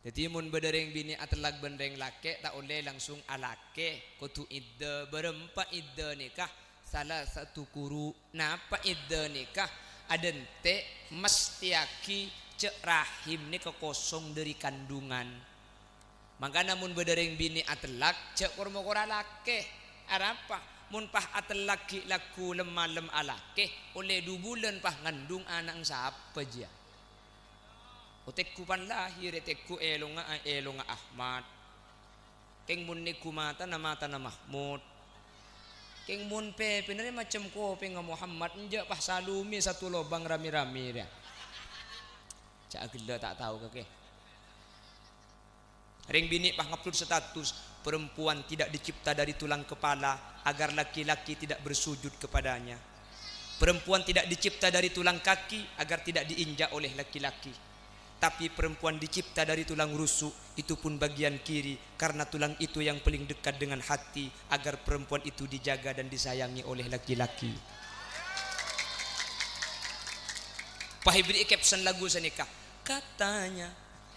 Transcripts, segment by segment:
Jadi mun bedereng bini atelak bendeng lake tak oleh langsung alake kutu idde berempat idde nikah salah satu kuru napa idde nikah adente mestiaki cek rahim ni kekosong dari kandungan. Maka namun bedereng bini atelak cek kormokora lake arapa mun pah atelak ki laku lemalem alake oleh 2 bulan pah ngandung anak siapa dia. Otekku pan lahir tekku elonga Ahmad. Keng mun niku mata na Mahmud. Keng mun pe penere macam ko pe nga Muhammad nja pah salumi satu lobang rami-rami dia. Cak gila tak tahu kake. Ring bini pah ngupload status perempuan tidak dicipta dari tulang kepala agar laki-laki tidak bersujud kepadanya. Perempuan tidak dicipta dari tulang kaki agar tidak diinjak oleh laki-laki. Tapi perempuan dicipta dari tulang rusuk, itu pun bagian kiri, karena tulang itu yang paling dekat dengan hati, agar perempuan itu dijaga dan disayangi oleh laki-laki. Pahibri caption lagu senikah, katanya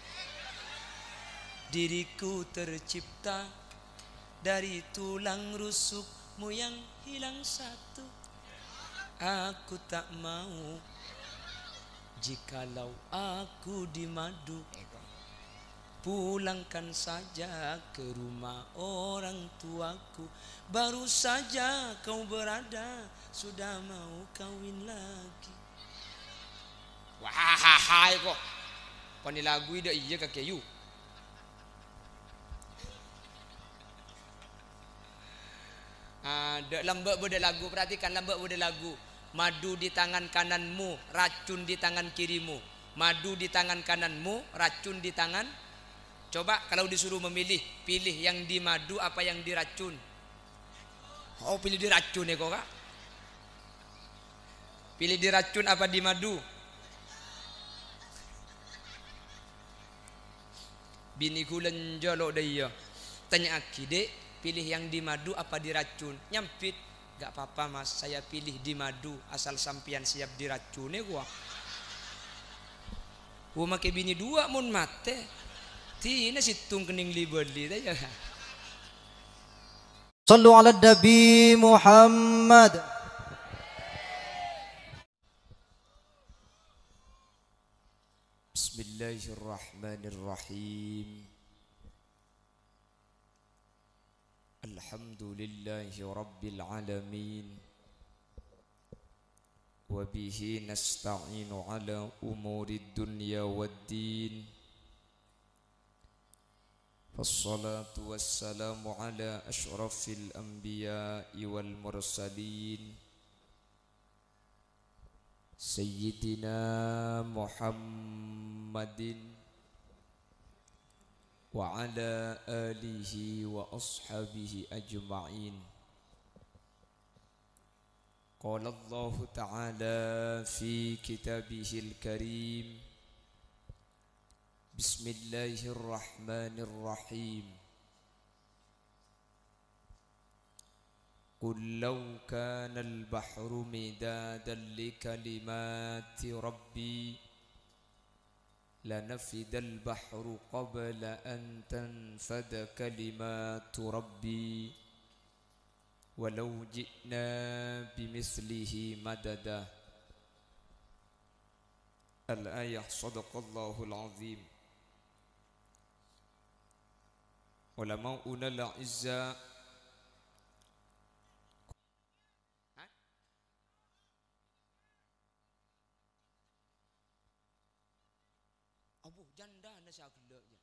diriku tercipta dari tulang rusukmu yang hilang satu. Aku tak mau jikalau aku dimadu, pulangkan saja ke rumah orang tuaku. Baru saja kau berada, sudah mau kawin lagi. Wah, kok pani lagu ida iya kakeyu. Ada lambak beda lagu, perhatikan lambak beda lagu. Madu di tangan kananmu, racun di tangan kirimu. Madu di tangan kananmu, racun di tangan. Coba kalau disuruh memilih, pilih yang di madu apa yang diracun? Oh, pilih diracun ya kok, Kak. Pilih diracun apa di madu? Bini kulen jolo daya. Tanya aki, Dek, pilih yang di madu apa diracun? Nyampit. Gak apa-apa mas, saya pilih di madu asal sampian siap diracuni gua. Gua make bini 2 mun mate. Tina situng kening libeli aja. Sallu ala Nabi Muhammad. Bismillahirrahmanirrahim. Alhamdulillahi rabbil alamin. Wa bihi nasta'inu ala umuri dunya waddin. Wassalatu wassalamu ala ashrafil anbiya'i wal mursalin. Sayyidina Muhammadin wa ala alihi wa ashabihi ajma'in. Qala Allah ta'ala fi kitabihil karim. Bismillahirrahmanirrahim. Qul law kana al-bahru midadan li kalimati rabbi لنفد البحر قبل أن تنفد كلمات ربي ولو جئنا بمثله مددا. الآية. صدق الله العظيم. علماؤنا الأعزاء janda nasa gelaknya.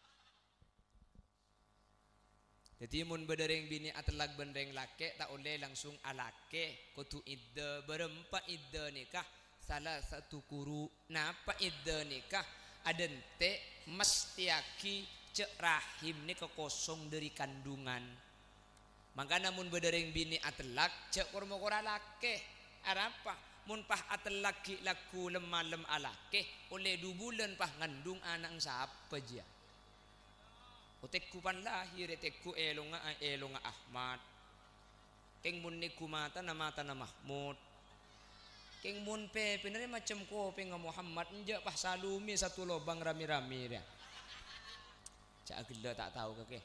Jadi mun bedereng bini atelak bendeng lake tak oleh langsung alake kutu idde berempat idde nikah salah satu kuru napa idde nikah adente mestiaki cek rahim ni kekosong dari kandungan. Maka namun bedereng bini atelak cek kormokora lake arapa mun pah atelak ki laku lemalem alake oleh 2 bulan pah ngandung anak siapa dia. Otekku pan lahir tekku elonga Ahmad. Keng mun niku mata na Mahmud. Keng mun pe penere macam ko pe nga Muhammad nja pah salumi satu lobang rami-rami dia. cak gila tak tahu ke.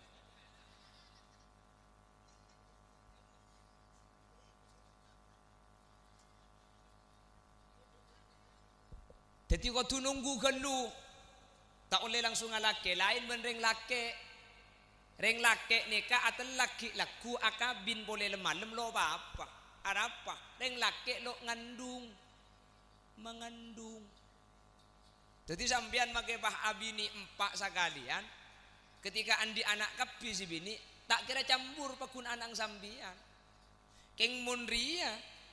Jadi kau nunggu gelu, tak boleh langsung ngalake. Lain ben reng lake nikah atau laki laku akabin boleh lemalem lo apa? Apa? Reng lake lo mengandung. Jadi sampean make bah abini empak sakalian. Ketika andi anak kapi si bini, tak kira campur pakun anang sambian. Keng mun ria.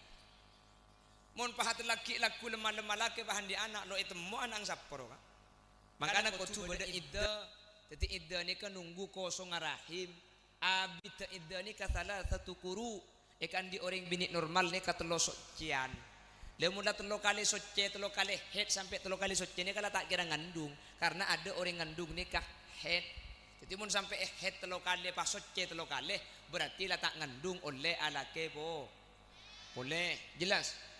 Mon pahat laki laku lemah laki bahan di anak lo itu mau anang saporo kan. Makanya kau coba ada ide. Jadi ide ni kan nunggu kosong rahim. Abit ide ni salah satu kuru. Ikan di orang bini normal ni kata lo socian. Lemula telo kali soce, telo kali head sampai telo kali soce ni kalau tak kira ngandung. Karena ada orang ngandung nikah head. Jadi mun sampai head telo kali pas soce telo kali berarti lah tak ngandung oleh alake boleh jelas.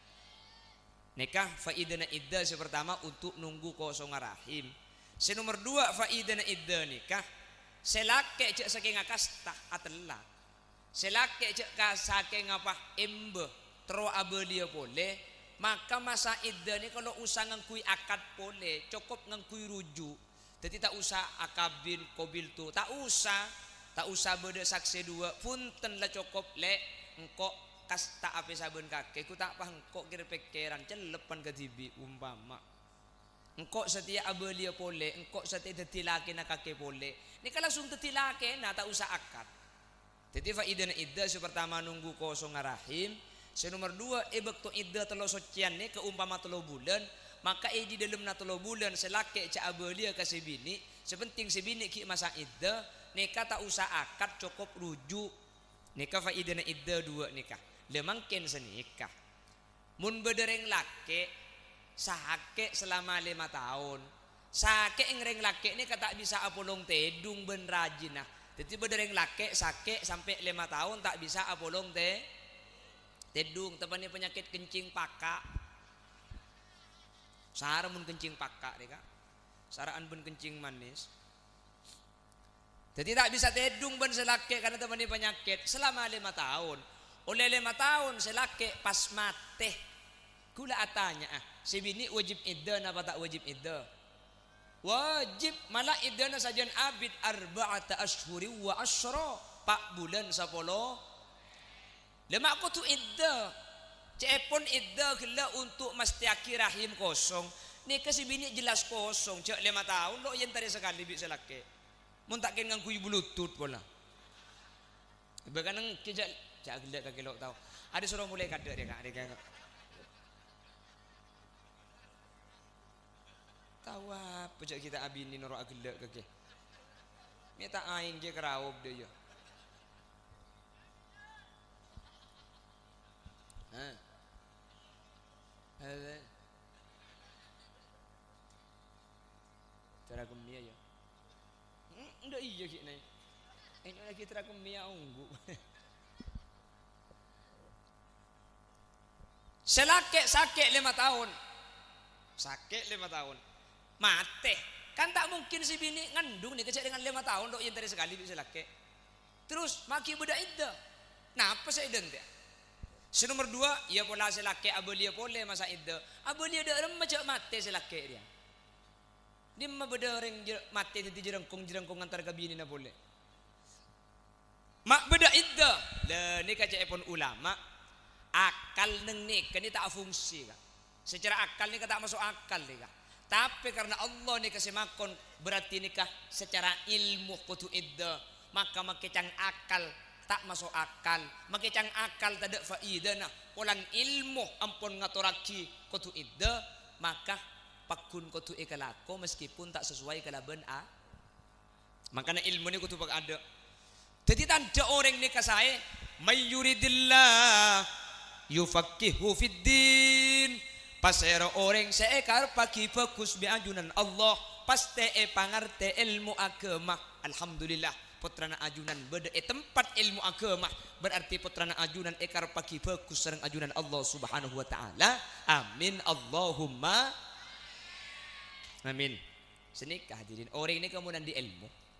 Nikah faidana iddah pertama untuk nunggu kosong rahim. Nomor 2 faidana iddah nikah selake cek saking akasta atelak. Selake cek ka saking apa embe tero abelia boleh. Maka masa iddah ni kalau usah ngangkui akad boleh, cukup ngangkui rujuk. Jadi tak usah akabin kobil tu, tak usah beda saksi dua. Punten lah cukup le engkok kasta ape sabun kakek ku tak paham kok kira pikiran celepan ke tibi umpama engkok setia abelia boleh engkok setia dadi laki na kakek boleh ni kalau langsung dadi laki na tak usah akad. Jadi faidana iddah pertama nunggu kosong rahim. Nomor 2 bekto iddah telo socian ni keumpama telo bulan maka di dalam na telo bulan selake ca abelia ka si bini sepenting si bini ki masa iddah nikah tak usah akad cukup rujuk. Nikah faidana iddah 2 nikah lemangkin senikah mun bedereng laki sake selama 5 tahun sake ngereng laki ini kata bisa apolong tedung ben rajin nah jadi bedereng laki sake sampai 5 tahun tak bisa apolong tedung tepani penyakit kencing pakak sara mun kencing pakak deka saraan ben kencing manis jadi tak bisa tedung ben selake karena tepani penyakit selama 5 tahun. Oleh 5 tahun selake pas mate kula atanya si bini wajib iddah apa tak wajib iddah? Wajib malah iddah na sajan abid arba'ata ashhuri wa asyra 4 bulan 10 lemak aku tu iddah cepon iddah gila untuk mesti rahim kosong ni ke si bini jelas kosong cek 5 tahun lo yen tadi sekali bi selake mun tak ken ngangkui bluetooth pola bahkan nang kijak cak gelak kaki lo tahu ada suruh mulai kada dia kak tahu apa cak kita abini norok gelak kaki minta aing je kerawop dia ya cara kemia ya ndak iya kik nai ini lagi cara kemia unggu selake sakit 5 tahun sakit 5 tahun mate kan tak mungkin si bini ngandung nih kecek dengan 5 tahun dok yang tadi sekali bisa laki terus maki beda iddah nah apa saya iddah dia nomor 2 ya pola selake abelia boleh masa iddah abelia dah macam mate selake dia mah beda orang mate di jerengkung antar kabini na boleh mak beda iddah lah ni kecek pun ulama akal neng nikah ni tak fungsi kak. Secara akal nikah tak masuk akal nikah. Tapi karena Allah ni kasih makon berarti nikah secara ilmu kutu iddah maka makecang akal tak masuk akal makecang akal tak ada faidana polan ilmu ampun ngaturaki kutu iddah maka pakun kutu ikalako meskipun tak sesuai kalaban makanya ilmu ni kutu pak ada jadi tanda orang nikah saya mayuridillah yufaqihu fid din pasero orang seekar pagi fokus bi ajunan Allah paste pangarte ilmu agama alhamdulillah putrana ajunan beda tempat ilmu agama berarti putrana ajunan ekar pagi fokus sareng ajunan Allah subhanahu wa ta'ala amin Allahumma amin senikah hadirin orang ini kemudian di ilmu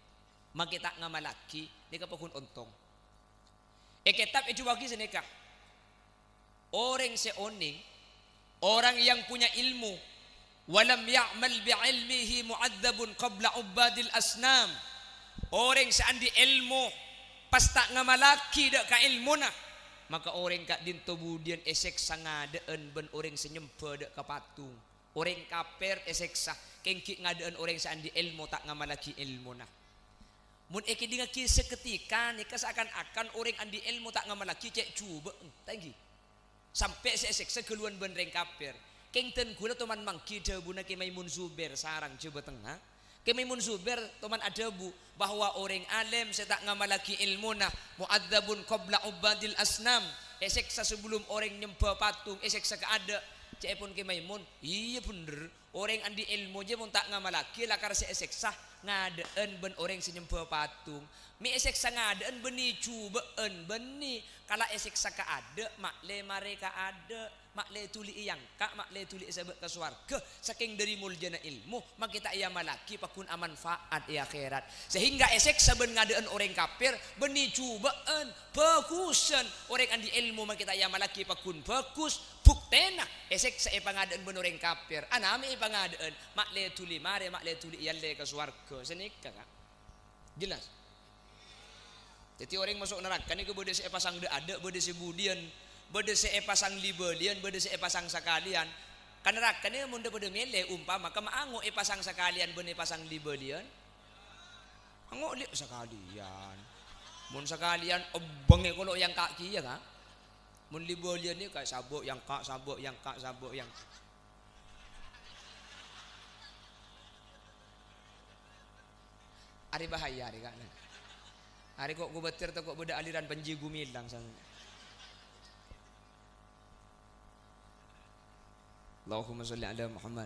makita nga malaki ni kapakun ontong kitab ijuwagi senika orang seoning orang yang punya ilmu walam ya'mal bi'ilmihi mu'adzabun qabla ubadil asnam orang seandi ilmu pasta nga malaki dak ka ilmu na maka orang ka dinto budian esek sangadeen ben orang senyempe dak ka patung orang kaper esek sa kengki ngadeen orang seandi ilmu tak nga malaki ilmu na mun eki dinga ki seketika ni seakan-akan orang andi ilmu tak nga malaki cek cuba tanggi sampai esek sekeluan ben reng kaper kengten kula teman mangki debuna ke Maimun Zubair sarang coba tengah ke Maimun Zubair teman adabu bahwa orang alim saya tak ngamalaki ilmuna mu'adzabun qabla ubadil asnam esek sebelum orang nyembah patung esek ada cek pun ke Maimun iya bener orang andi ilmu je mun tak ngamalaki lakar se esek sah ngadeen ben orang senyembah patung mi esek sa ngadeen beni cubeen beni kala esek sa ka ada makle mereka ada makle tuli iyang kak makle tuli sabet ka swarga saking dari muljana ilmu mak kita iya malaki pakun amanfaat di akhirat sehingga esek saben ngadeen orang kafir beni cubeen bagusan orang andi ilmu mak kita iya malaki pakun bagus buktena esek sa ipangadeen ben orang kafir anami ipangadeen makle tuli mare makle tuli iyalle ka swarga senika kak jelas jadi orang masuk neraka ni kemudian saya pasang ada bode sebudian bode saya pasang libelian bode saya pasang sekalian kan neraka ni mun bode mele umpama ka maango pasang sekalian bone pasang libelian ango li sekalian mun sekalian obenge kolo yang kaki ya ka mun libelian ni ka sabuk yang kak sabuk yang kak sabuk yang ari bahaya ari kan hari kok gue betir kok beda aliran panji gumilang sang. Allahumma sholli ala Muhammad.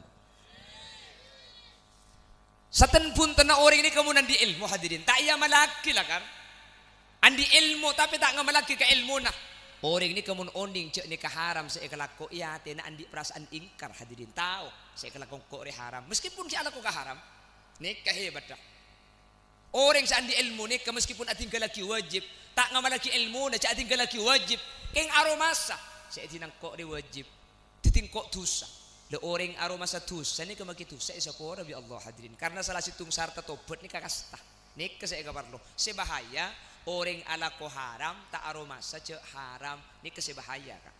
Satan pun tena orang ini kemudian di ilmu hadirin. Tak iya malaki lah kan. Andi ilmu tapi tak ngamalaki ke ilmu nah. Orang ini kemudian onding cek ni haram saya kelako iya tena andi perasaan ingkar hadirin tahu saya kelako kok haram meskipun si ala kok haram nikah hebat dah. Orang seandi ilmu ni meskipun atinggal laki wajib tak ngamalaki ilmu na cak atinggal laki wajib keng aromasa saya tinang kok di wajib titingkok tusa le orang aromasa tusa ni kemaki tusa isa ko rabi Allah hadirin karena salah situng sarta tobat ni kakasta ni ke saya kabarlo sebahaya orang ala ko haram tak aromasa cak haram ni ke sebahaya ka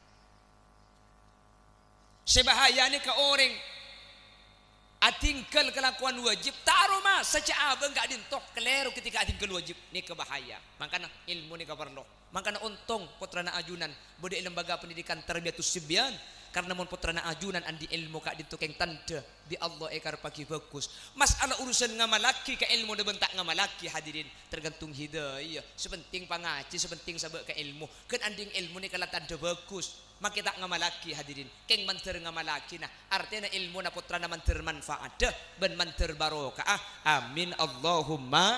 sebahaya ni ke orang atinggal kelakuan wajib taruh mas secara abang gak dintok keleru ketika atinggal wajib ni kebahaya makanya ilmu ni kabarlo makanya untung putrana ajunan bude lembaga pendidikan terbiatus sibyan karena mon putrana ajunan andi ilmu kak dintok yang tanda di Allah ekar pagi bagus masalah urusan ngamalaki ke ilmu de bentak ngamalaki hadirin tergantung hidayah sepenting pangaji sepenting sabak ke ilmu kan anding ilmu ni kala tanda bagus mak kita ngamalaki hadirin keng manter ngamalaki nah artinya ilmu na putra na manter manfaat ben manter barokah amin Allahumma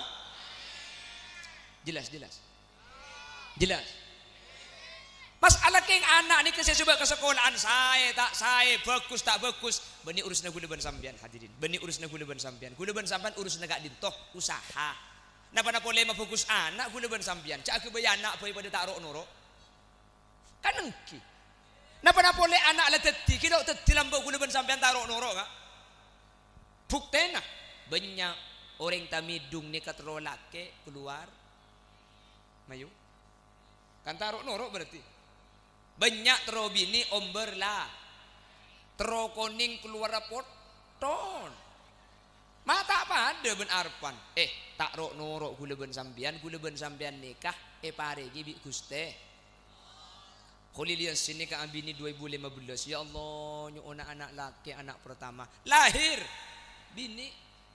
jelas masalah keng anak ni kasi coba ke sekolahan saya bagus tak bagus beni urus na guleban sambian hadirin beni urus na guleban sambian urus na gak dintoh usaha napa na pole mafokus anak guleban sambian cak kebaya anak boy pada taruh noro kanengki napa pole anak la tetti kilo tetti lambau guleban sampean taruh noro ka buktena banyak orang tamidung ni katrolake keluar mayu kan taruh noro berarti banyak terobini omber lah terokoning keluar rapot ton mata apa ada ben arpan tak rok noro guleban sampean nikah paregi bi guste Kholilian sini ke ambini 2015 ya Allah nyuona anak laki anak pertama lahir bini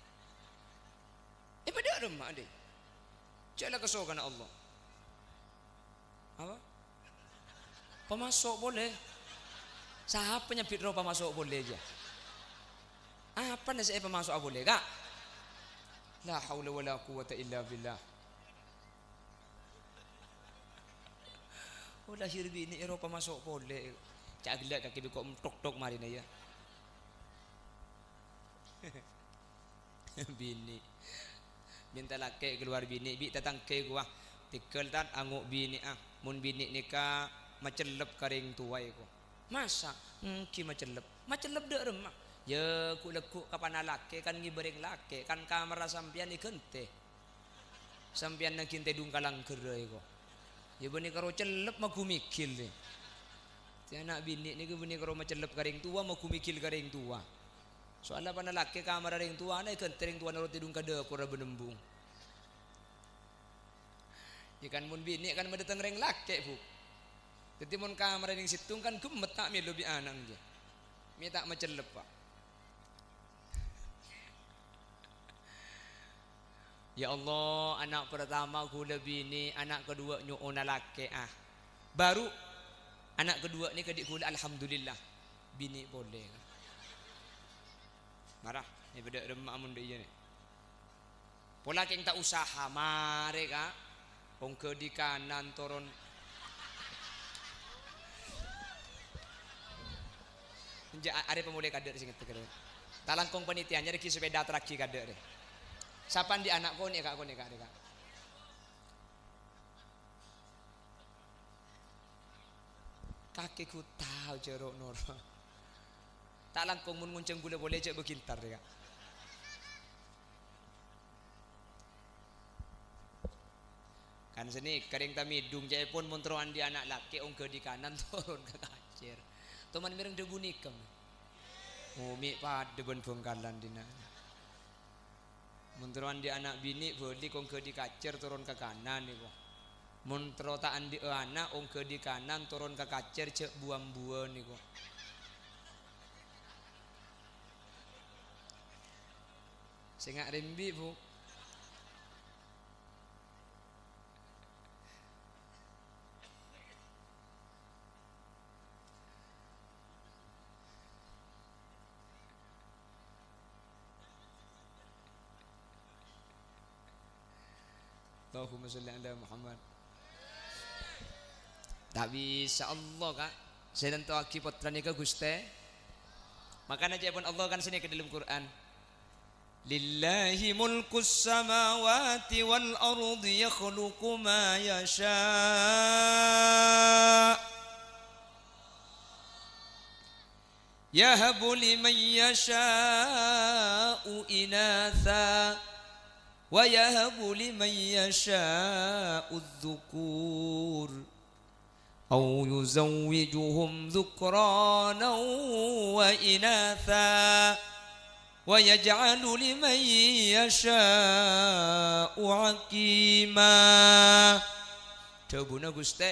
pada rumah deh caklah kesokan Allah apa pemasok boleh siapa nyepit roh pemasok boleh aja apa nasi pemasok boleh kak la haula wala quwata illa billah lahir bini Eropa masuk boleh cak gelak kaki kok tok mari na ya bini Minta laki keluar bini bi tatang ke gua tikel tat anguk bini mun bini nikah macelep karing tuai ko masa ki macelep dek remah ya ku lekuk kapan laki kan ngibereng laki kan kamar sampian ikente sampian nak kinte dung kalang kerai ko ya bani karo celep maku mikil ni si anak bini ni ke bani karo macelep karing tua maku mikil karing tua soalnya pana laki kamar ring tua na ikente ring tua narot tidung kada kura benembung ikan mun bini kan mendatang ring laki bu jadi mun kamar ring situng kan gemet tak mi lebih anang je mi tak macelep pak. Ya Allah, anak pertama ku lebih ni, anak kedua nyuona laki baru anak kedua ni kedik ku alhamdulillah bini boleh. Marah ni beda remak mun dia ni. Pola keng tak usaha mare ka. Wong ke di kanan turun. Are pemulai kader sing ngetek. Talangkong panitianya reki sepeda traki kader deh. Sapan di anak kau ni kak deka. Kakiku tahu cerok nor. Tak langkung mun ngunceng gula boleh cek bekintar deka. Kan sini kering tamidung jaya pun montroan di anak laki ongke di kanan turun ke kacir. Teman mireng debu nikam. Umi pada ben bongkalan dina. Munteruan di anak bini boleh ongke di kacir turun ke kanan nih kok. Munterotaan di anak ongke di kanan turun ke kacir cek buang-buang nih kok. Sengak rembi bu. Allahumma sholli ala Muhammad. Tak bisa Allah kak. Saya tentu aki putra nikah Guste. Makanya pun Allah kan sini ke dalam Quran. Lillahi mulkus samawati wal ardi yakhluqu ma yasha. Yahabu liman yasha'u inatha. Wa yahabu liman yasha'u adh-dhukur aw yuzawwijuhum dhukrana wa inatha wa yaj'alu liman yasha'u aqima. Coba Guste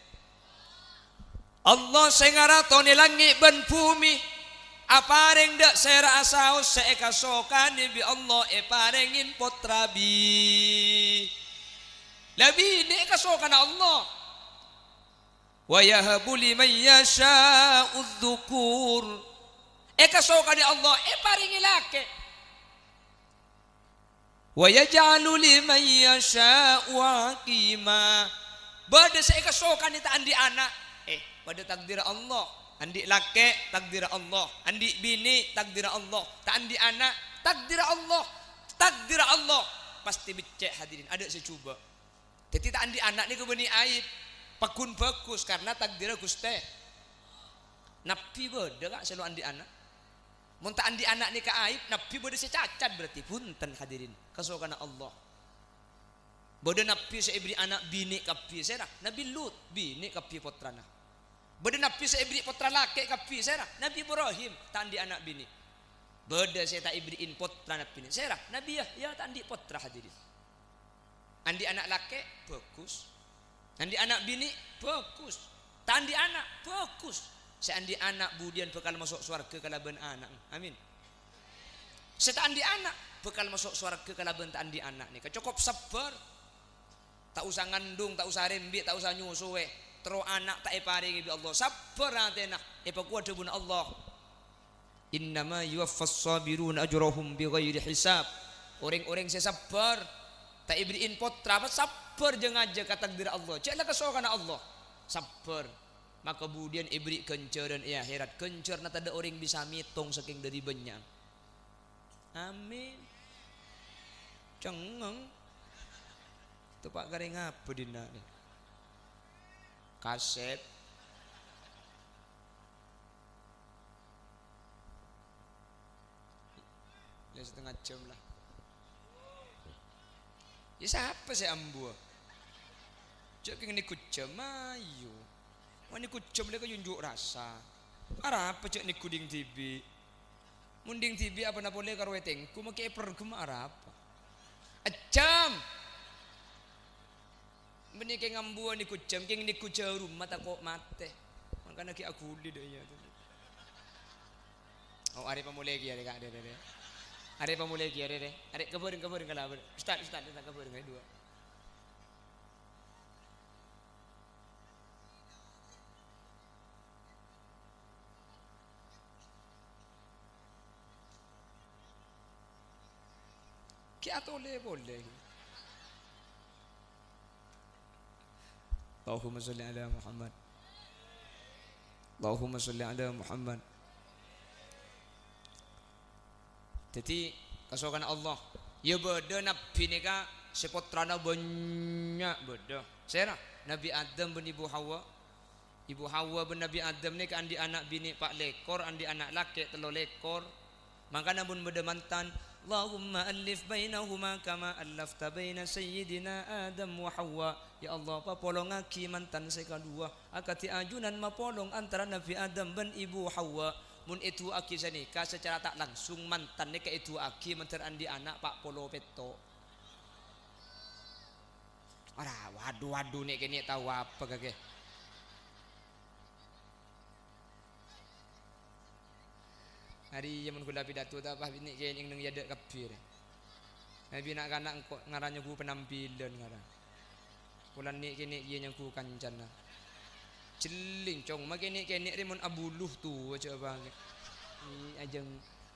Allah sing ngaratone langit ben bumi apareng dak sera asaus seeka sokane bi Allah parengin putra bi labi ne kasokan Allah wa yahabu liman yasha'u adh-dhukur kasokan Allah parengi laki wa yaj'alu liman yasha'u aqima bade seeka sokan ita andi anak pada takdir Allah andi laki takdir Allah, andi bini takdir Allah, tak andi anak takdir Allah pasti becek hadirin ada secuba. Jadi tak andi anak ni kebeni aib pakun bagus karena takdir Guste. Nabi beda kak selalu andi anak. Mun tak andi anak ni ke aib nabi beda secacat berarti punten hadirin kesokan Allah. Beda nabi seibri anak bini kapi serah Nabi Lut bini kapi putrana. Beda nabi saya ibri putra laki kapi serah Nabi Ibrahim tandi anak bini. Beda saya tak ibriin putra nabi ini serah Nabi ya tandi putra hadirin. Andi anak laki bagus, andi anak bini bagus, tandi anak bagus. Saya andi anak budian bekal masuk surga kalaban anak. Amin. Saya andi anak bekal masuk surga kalaban andi anak nih. Cukup sabar. Tak usah ngandung, tak usah rembi, tak usah nyusuwe. Terus anak tak paringi bi Allah sabar atena kuat debun Allah innama yuwaffas sabiruna ajrahum bighairi hisab orang-orang saya sabar tak ibriin putra apa sabar jeung aja kata takdir Allah ceklah kesokan Allah sabar maka kemudian ibri kenceran akhirat kencer na tada orang bisa mitong saking dari banyak amin cengeng. Tepak garing apa dina nih? Kaset. Ya setengah jam lah. Ya siapa sih ambu? Cek keng niku jam ayo. Wah niku jam lek yunjuk rasa. Ara apa cek niku ding TV. Munding TV apa na boleh karo wetengku make pergem ara apa. Ajam. Beni keng ambu niku jam keng niku jauh rumah tak kok mate. Makana ki aku di deh ya. Oh are pamulai ki are kak deh. Are pamulai ki are. Are kebeureng kala. Ustaz tak kebeureng dua. Ki atole boleh. Allahumma sholli ala Muhammad. Allahumma sholli ala Muhammad. Jadi kasokan Allah. Ya beda nabi nika seputrana banyak beda. Saya Nabi Adam bin Ibu Hawa. Ibu Hawa bin Nabi Adam nika andi anak bini 4 lekor, andi anak laki 3 lekor. Maka namun beda mantan. Allahumma alif bainahuma kama alafta baina sayyidina Adam wa Hawa. Ya Allah papolong aki mantan saya kedua. Akati ajunan mapolong antara Nabi Adam dan Ibu Hawa. Mun itu aki sanika secara tak langsung mantan nika itu aki mantan andi anak Pak Polo Peto. Ora waduh nek kene tahu apa kage. Hari yang kula pidato ta apa bini kene ning yada kabir. Nabi nak kanak kok ngarannya ku penampilan ngaran. Kula nik kene ieu yang ku kancana. Celing cong makene kene rimun abuluh tu coba. Ni ajeng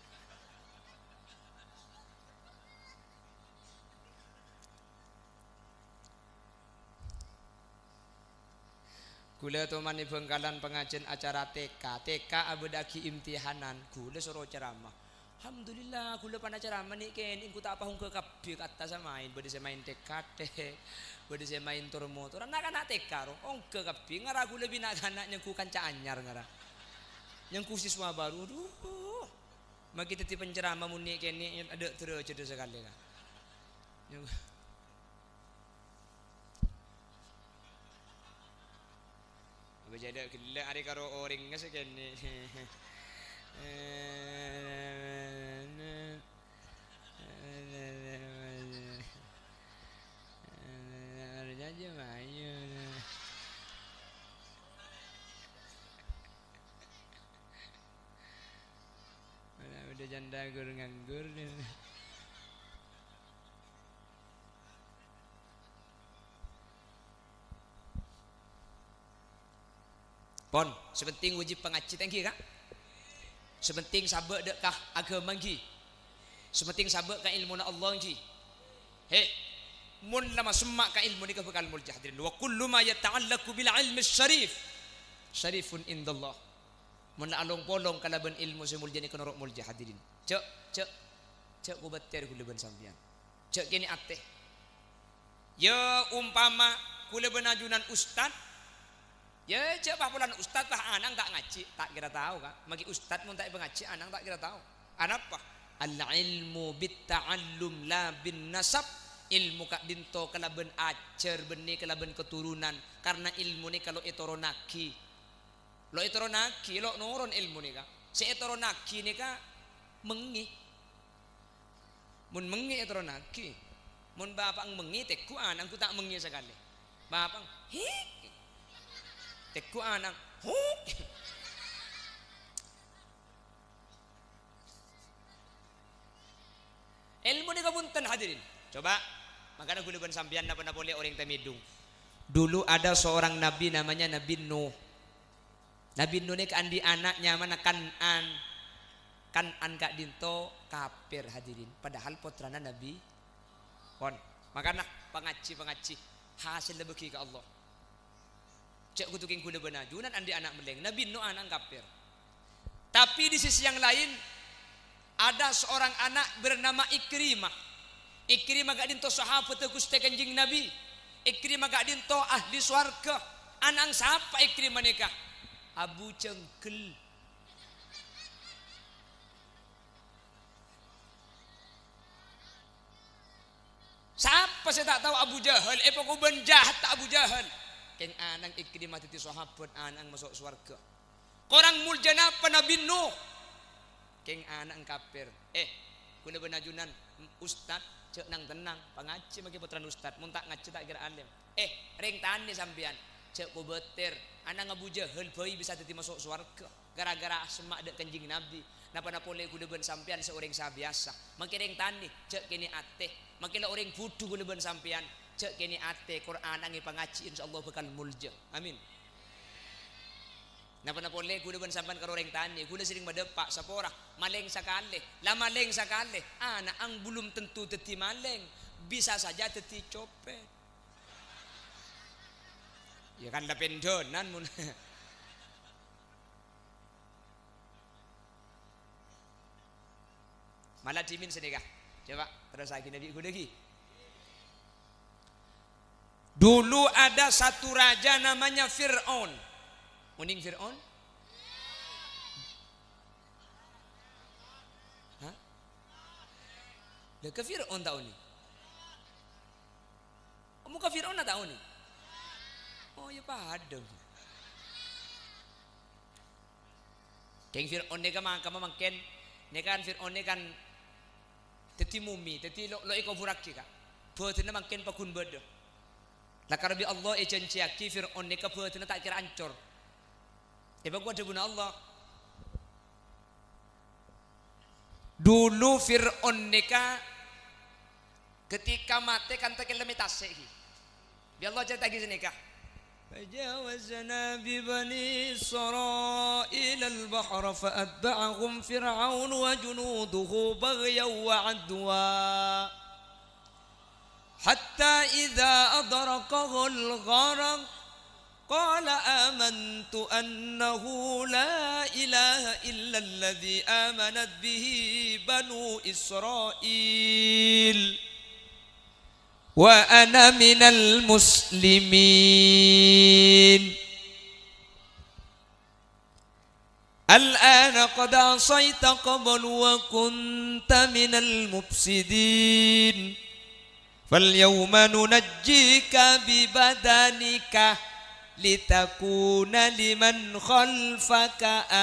Kula to mani Bengkalan pengajian acara TK abedaki imtihanan kula suruh ceramah. Alhamdulillah kula pana ceramah nih ken ingku tak pahung ke kabeh kata saya main bade saya main TK bade saya main tur motor anak-anak TK ro ong ke kabeh ngara kula binanak nyengku kanca anyar ngara. Nyengku siswa baru duh. Maki teti penceramah muni kene ada terus sekali kan. Bejada gila ari karo oring ngesekene. Janji mayu. Udah janda nganggur. Pon, sepenting wajib pengaji tangki kak. Sepenting sabak dekkah agama ngi. Sepenting sabak ka ilmu na Allah ngi. He, mun lama semak ka ilmu ni ka bakal multi hadirin. Wa kullu ma yata'allaqu bil ilmi syarif syarifun indallah. Mun along polong kalaban ilmu semulja ni kanuruk multi hadirin. Cek ku batter kula ban sampean. Cek kene ateh. Ya umpama kula ban ajunan ustad. Ya coba pulang ustad lah anang tak ngaji tak kira tahu kan magi ustad mun tak ngaji anang tak kira tahu anapa al ilmu bit ta'allum la bin nasab ilmu kak dinto kalaben acer benih kalaben keturunan karena ilmu ni kalau etoronaki lo etoronaki lo noron ilmu ni kak si etoronaki ni kak mengi mun mengi etoronaki mun bapak mengi teku anang ku tak mengi sekali bapak hik teku anak huk ilmu ni kabunten hadirin coba makanya gue ban sampean napa boleh orang temidung dulu ada seorang nabi namanya Nabi Nuh ni andi anaknya mana Kanan kak dinto kafir hadirin padahal putrana Nabi pon makanya pengaji hasil lebih ke Allah cek kutuking kuda benajunan andi anak meleng Nabi Nuh anak kafir. Tapi di sisi yang lain ada seorang anak bernama Ikrimah. Ikrimah gak dinto sahabat Gusti Kanjeng Nabi. Ikrimah gak dinto ahli swarga. Anang siapa Ikrimah nikah? Abu Cengkel. Siapa saya tak tahu Abu Jahal. Pokoknya jahat tak Abu Jahal. Keng anang Ikrimah titi sahabat anang masuk swarga. Korang muljana apa Nabi Nuh. Keng anang kafir. Kuna benajunan ustad cek nang tenang pangaji bagi putra ustad mun tak ngaji tak kira alim. Ring tani sampean cek ku betir anang Abu Jahal bayi bisa titi masuk swarga gara-gara asma dek Kanjeng Nabi. Napa boleh kudu ben sampean seorang sabiasa. Makiring tani cek kini ateh. Makilah orang budu kudu ben sampean cek kini ate Quran angi pangaji insyaallah bakal mulja. Amin. Napa boleh kudu ben sampean karo orang tani kudu sering madepak sapora maleng sakale. Lah maleng sakale anak ang belum tentu teti maleng bisa saja teti copet. Ya kan lapendonan mun. Malah dimin sedekah. Coba terus lagi Nabi ku lagi. Dulu ada satu raja namanya Fir'aun. Muning Fir'aun? Hah? Lah ke Fir'aun tahu ni? Muka Fir'aun tahu ni? Oh ya padam. Keng Fir'aun ni kama mangken. Ni kan Fir'aun ni kan teti mumi, teti lo iko buraki ka. Beutna mangken pakun beda. Lakar bi Allah cenciaki Fir'aun ni ka beutna tak kira ancor. Bagus ada guna Allah. Dulu Fir'aun ni ka ketika mati kan tak lemitase. Bi Allah cerita lagi sini ka. فجاوزنا ببني إسرائيل البحر فأتبعهم فرعون وجنوده بغيا وعدوا حتى إذا أدركه الغرق قال آمنت أنه لا إله إلا الذي آمنت به بنو إسرائيل وأنا من المسلمين الآن قد عصيت قبل وكنت من المفسدين فاليوم ننجيك ببدنك لتكون لمن خلفك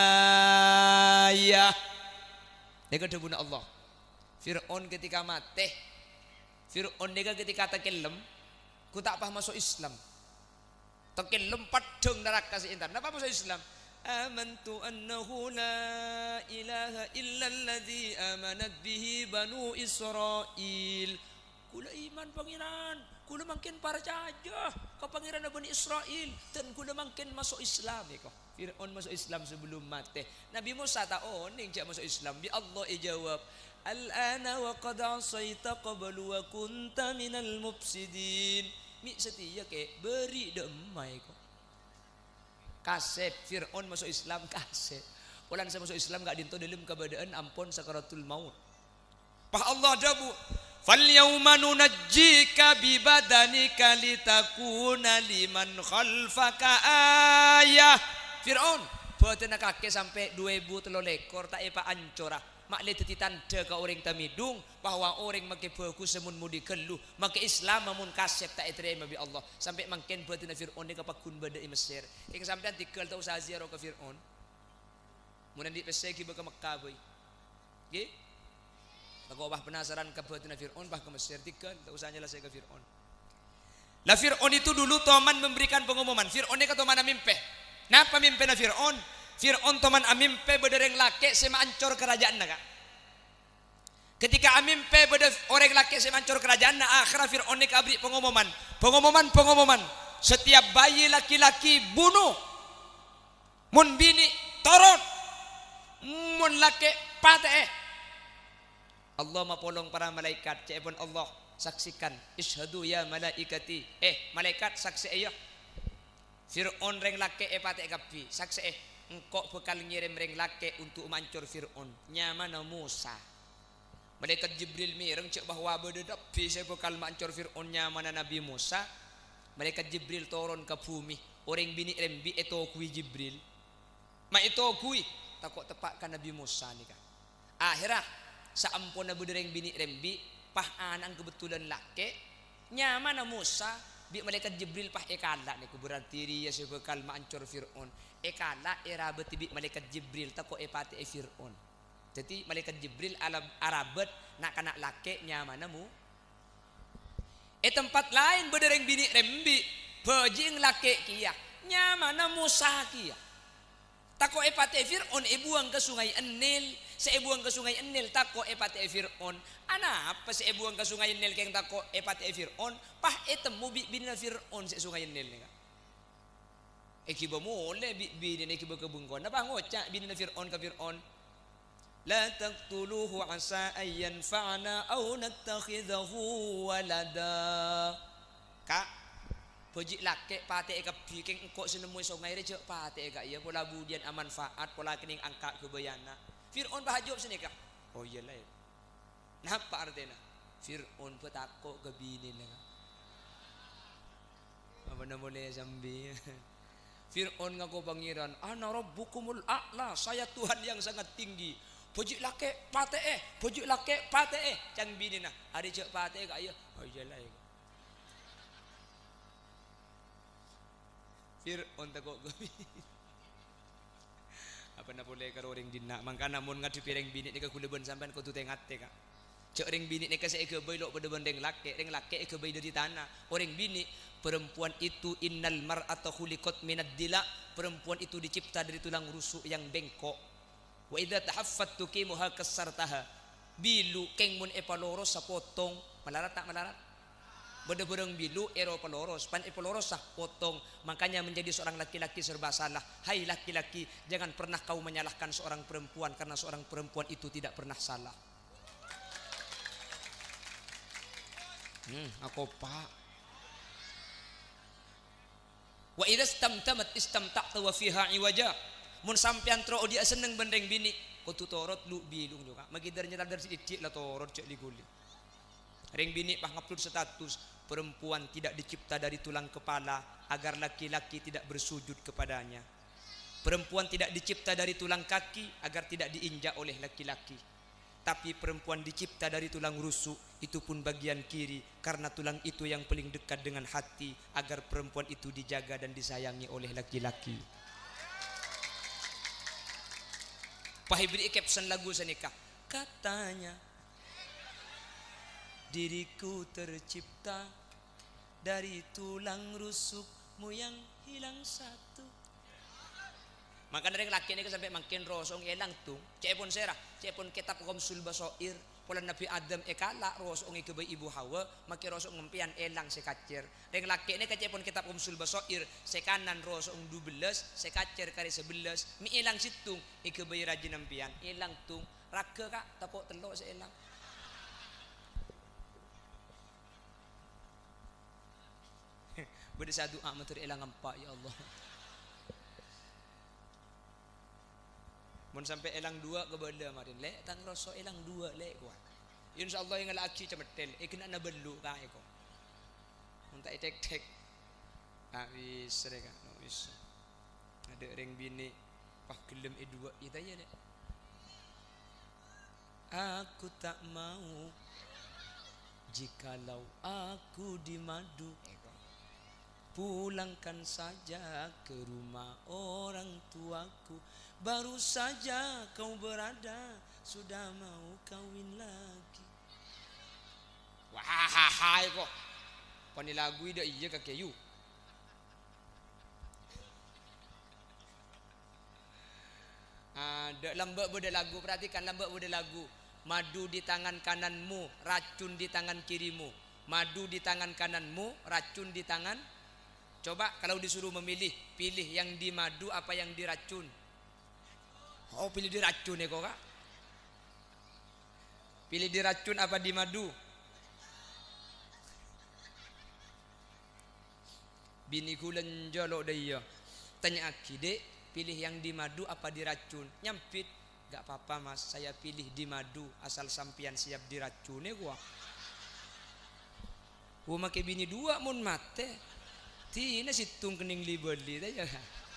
آية. Ini kedua Allah. Fir'aun ketika mati Fir'aun nega ketika takelem ku tak paham masuk Islam. Takelem padung neraka si intan. Napa masuk Islam? Amantu annahu la ilaha illa alladhi amanat bihi banu Israil. Kula iman pangeran, kula mangkin percaya ka pangeran Bani Israil dan kula mangkin masuk Islam iko. Fir'aun masuk Islam sebelum mati. Nabi Musa tak ning jak masuk Islam. Bi Allah jawab Al-ana wa qad asaita qablu wa kunta minal mufsidin. Mi setia ke beri demai kok. Kasep Fir'aun masuk Islam kasep. Ulan saya masuk Islam gak dinto dalam keadaan ampun sakaratul maut. Pah Allah dabu. Fal yawma nunajjika bi badanika litakuna liman khalfaka ayah. Fir'aun beutena kakek sampai 2003 ekor tak epa ancora. Makle teti tanda ka orang tamidung bahwa orang make bagus semun mudi keluh make Islam mun kasep tak terima bi Allah sampai mangken beutna Fir'aun ni kapakun bada i Mesir ing sampean tikel tau sa ziarah ka Fir'aun mun di pesegi ka Mekkah boy nggih tak obah penasaran ka beutna Fir'aun bah ke Mesir tikel tak usah nyelesai ka Fir'aun. Lah Fir'aun itu dulu Toman memberikan pengumuman Fir'aun ni ka Toman mimpe napa mimpe na Fir'aun Fir'aun Toman amimpe bedereng laki sema ancor kerajaan naga. Ketika amimpe beder orang laki sema ancor kerajaan na akhirnya Fir'aun ni kabri pengumuman. Setiap bayi laki-laki bunuh. Mun bini torot. Mun laki pate. Allah mapolong para malaikat. Cipun Allah saksikan. Ishadu ya malaikati. Malaikat saksi ayo. Fir'aun reng laki pate kapi. Saksi engkau bekal ngirim reng laki untuk mancur Fir'aun. Nyamana Musa. Malaikat Jibril mireng cek bahwa bededap bisa bekal mancor Fir'aunnya mana Nabi Musa. Malaikat Jibril turun ke bumi. Orang bini rembi itu kui Jibril. Ma itu kui takut tepakkan Nabi Musa nih kan. Akhirnya saampun bedereng bini rembi pah anang kebetulan lake nyaman Musa bi malaikat Jibril pah ekala nih berarti dia sebekal mancor Fir'aun. Ekala era beti bi malaikat Jibril takut epati Fir'aun. Jadi malaikat Jibril arabet nak kanak lake nyamanamu. Tempat lain bedereng bini rembi bejing lake kia nyamana Musa kia. Tako epate Fir'aun buang ke sungai Enil. Buang ke sungai Enil tako epate Fir'aun. Ana apa buang ke sungai Enil keng tako epate Fir'aun. Pah etemu bina Fir'aun sungai Enil nih. Kiba mole bina kiba kebungkon. Apa ngocak bina Fir'aun ke Fir'aun. La taqtuluhu asa an yanfa'ana aw nattakhidahu walada. Kak, pojik lake pate eka pikeng engkau senemui sungai recek pate eka iya pola budian amanfaat pola kening angka kebayana. Fir'aun bahajub sini kak. Oh iya lah. Napa artinya? Fir'aun petako ke bini lah. Apa namanya zambi? Fir'aun ngaku pangeran, ana rabbukumul a'la, saya Tuhan yang sangat tinggi. Pojik lake pate pojik lake pate cang bini nah. Ada cek pate kak iya. Oh iya lah. Fir'aun takut gabi. Apa nak boleh karo orang dina mangkana mun ngadu pireng bini ni ka kuleben sampean ko tu tengat te kak. Cek ring bini ni ka se ke boy lok pada bendeng lake, ring lake ke boy dari tanah. Orang bini perempuan itu innal mar'ata khuliqat minad dila, perempuan itu dicipta dari tulang rusuk yang bengkok. Wa idza tahaffat tuqimuha kasartaha. Bilu keng mun epaloros sapotong, malarat tak malarat? Bede-bedeng bilu ero peloros pan peloros sah potong. Makanya menjadi seorang laki-laki serba salah. Hai laki-laki, jangan pernah kau menyalahkan seorang perempuan karena seorang perempuan itu tidak pernah salah. Aku pak. Wa idza istamtamat istamta'ta wa fiha iwaja. Mun sampean tro dia seneng bendeng bini, kutu torot lu bilung juga. Magidarnya tadar sidik lah torot cek liguli. Ring bini pah ngupload status perempuan tidak dicipta dari tulang kepala agar laki-laki tidak bersujud kepadanya. Perempuan tidak dicipta dari tulang kaki agar tidak diinjak oleh laki-laki. Tapi perempuan dicipta dari tulang rusuk, itu pun bagian kiri, karena tulang itu yang paling dekat dengan hati, agar perempuan itu dijaga dan disayangi oleh laki-laki. Pahibri caption lagu senikah katanya, diriku tercipta dari tulang rusukmu yang hilang satu. Maka dari laki ini sampai makin rosong elang tung. Cepon serah, cepon kitab komsul basoir. Pola Nabi Adam ekala rosong ikebay ibu Hawa, makin rosong ngempian elang sekacir. Dari laki ini cepon kitab komsul basoir, sekanan rosong 12, sekacir kali 11. Mi elang situng ikebay rajin nempian, elang tung. Raga kak takut telok seelang. Berdesa doa matur elang empat ya Allah. Mun sampai elang 2 ke benda marin lek tang rasa elang 2 lek kuat. Insyaallah yang laki cemetel kena na belu ka eko. Mun tak tek-tek. Wis reka wis. Ada ring bini pah gelem 2 ita ya lek. Aku tak mau jikalau aku dimadu. Pulangkan saja ke rumah orang tuaku. Baru saja kau berada, sudah mau kawin lagi. Wah, hai kok. Pani lagu ida iya kakeyu. Ada lambak beda lagu, perhatikan lambak beda lagu. Madu di tangan kananmu, racun di tangan kirimu. Madu di tangan kananmu, racun di tangan. Coba kalau disuruh memilih, pilih yang di madu apa yang diracun? Oh, pilih diracun ya kok kak? Pilih diracun apa di madu? Bini kulen jolok daya. Tanya aki dek, pilih yang di madu apa diracun? Nyampit, Gak apa-apa mas, saya pilih di madu asal sampian siap diracuni gua. Gua make bini dua mun mate. Tina situng kening libeli aja.